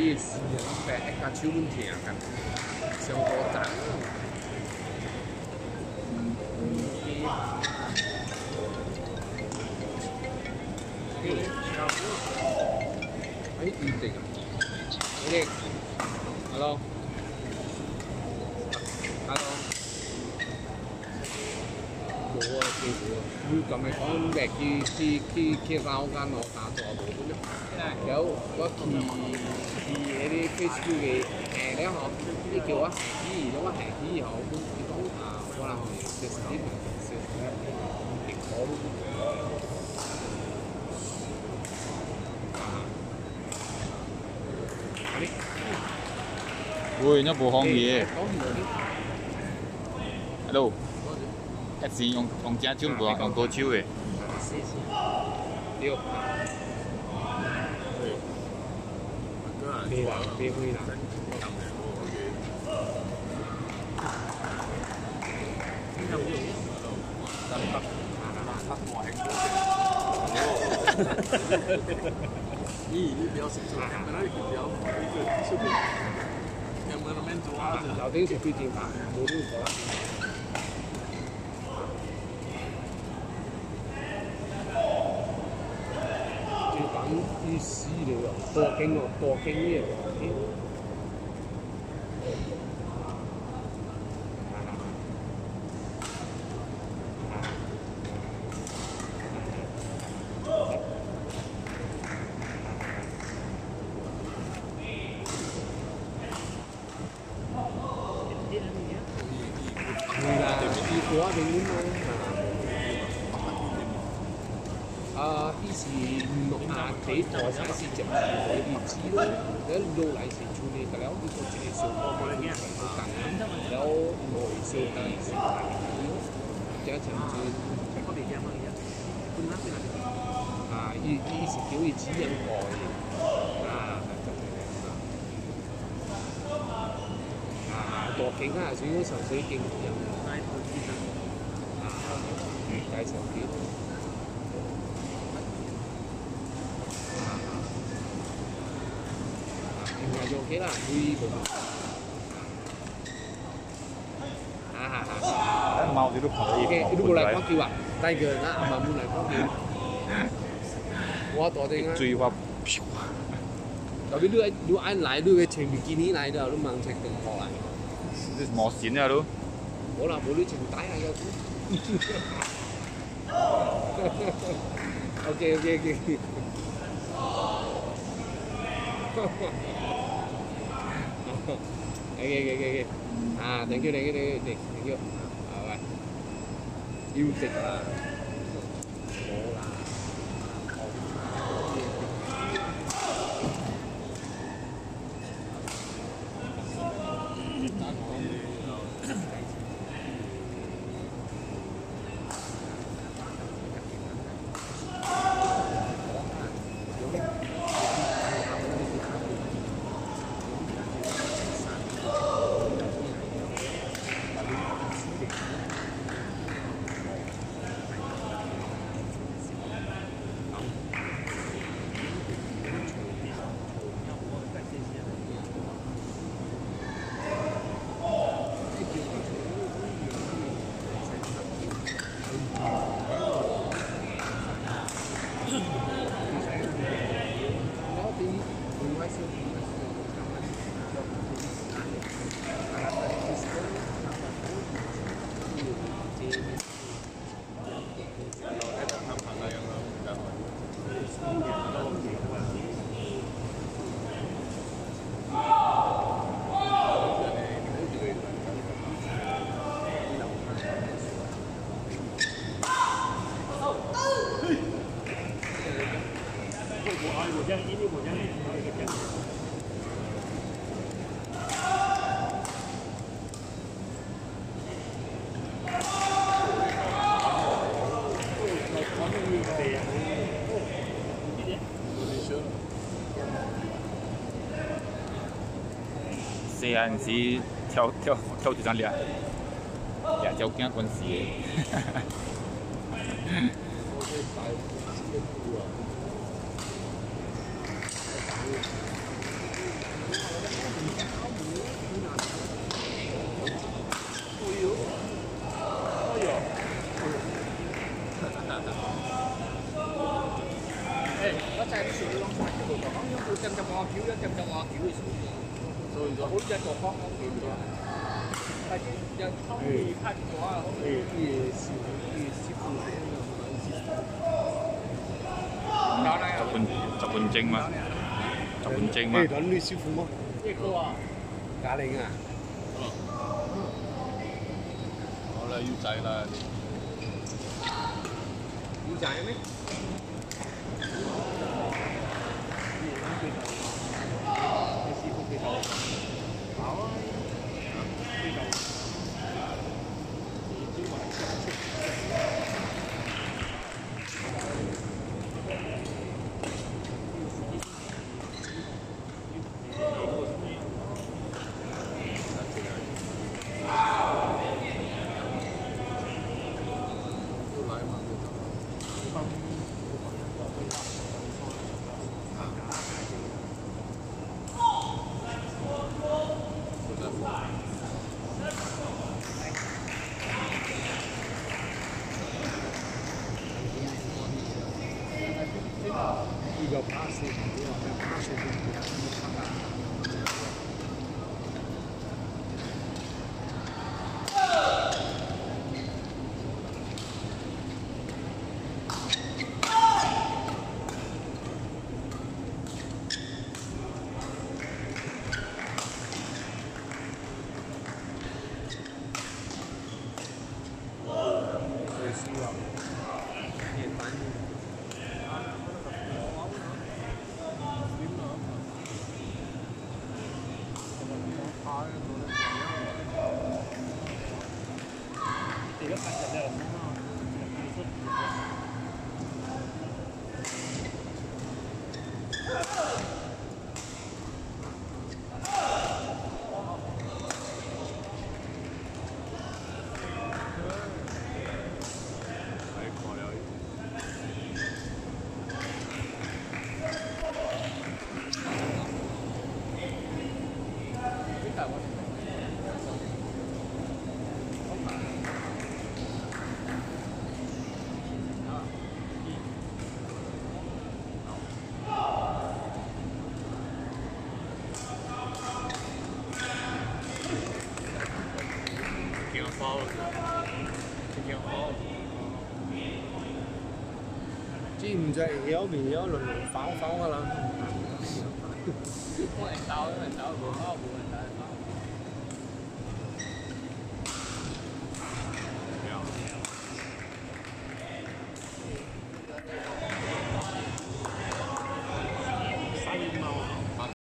嘅事啊，誒一架超滿田啊，上火站。哎，唔定啊！你哋 ，hello，hello，冇啊，幾好啊！佢咁咪講咩？佢撈間我打咗冇咁樣。有我佢啲 Facebook 嘅誒咧嗬，呢叫啊係咁啊係佢好佢講啊，可能係食啲食結果都。 會一部行嘢，hello，一時用正招部用高招嘅。 六。別會啦。 咦，你不要食咗，本來不要一個視頻，有冇人做啊？ 樓頂食標點飯，冇呢個啦。最緊要屎嚟喎，過境呢樣。của mình muốn以前地台才是直可以知咯，你路嚟時處理嘅了，呢個直數多冇人好緊，有內數嘅數大咯，一層轉。以前叫佢指引外墮徑啊，水嗰上水徑有大層啲。就 OK 啦，每部 mau thì lúc nào OK， 如果嚟講叫啊，第二個人啊，慢慢嚟講叫。我多啲啊。 追話， 特別你按來，你嘅穿比基尼來的，你盲食定學嚟？ 冇線啊都。 冇啦，冇你穿帶啊有。OK。OK， thank you， 喂，要食啊，冇啦。 四啊陣時跳住上嚟，日就驚滾事嘅。 所以说， 10分鐘嘛，10分鐘嘛。 等你師傅嗎？假領啊！ 好啦，要仔啦， 要仔咩？呢個巴士唔好話咩巴士邊邊最希望也反映。知唔知有面有輪流反㗎啦？